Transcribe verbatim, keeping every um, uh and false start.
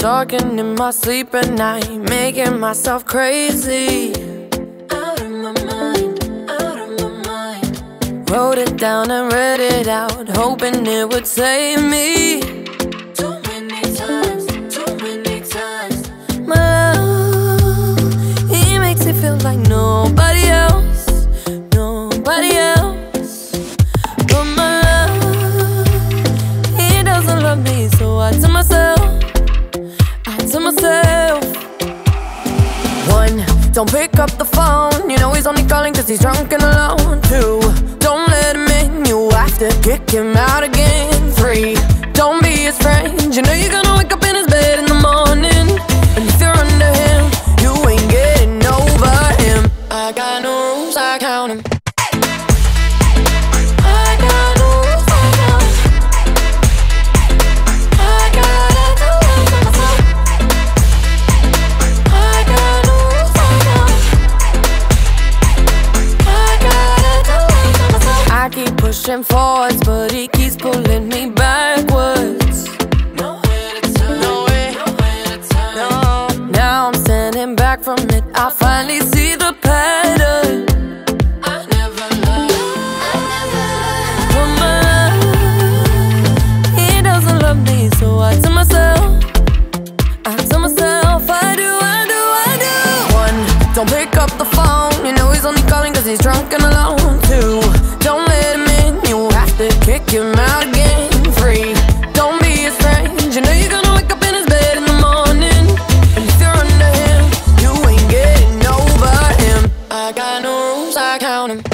talking in my sleep at night, making myself crazy. Out of my mind, out of my mind. Wrote it down and read it out, hoping it would save me. Too many times, too many times. My love, he makes me feel like nobody else, nobody else. But my love, he doesn't love me, so I tell myself, I tell myself. One, don't pick up the phone, you know he's only calling cause he's drunk and alone. Two, don't let him in, you have to kick him out again. Three, don't be his friend, you know you're gonna wake up in his bed in the morning. And if you're under him, you ain't getting over him. I got no rules, I count him. I got no rules, I count him. I gotta do it for myself. I got no rules, I count him. I gotta do it for myself. I keep pushing forwards, but he keeps pulling me backwards. Nowhere to turn, nowhere, nowhere to turn. No, now I'm standing back from it, I finally see the pattern. I never loved, I never loved. But my love, he doesn't love me, so I tell myself, I tell myself, I do, I do, I do. One, don't pick up the phone, you know he's only calling cause he's drunk and alone. Two, don't let him in, you have to kick him out again. Three, don't be his friend, you know you're gonna wake up in his bed in the morning. And if you're under him, you ain't getting over him. I got no rules, I count him.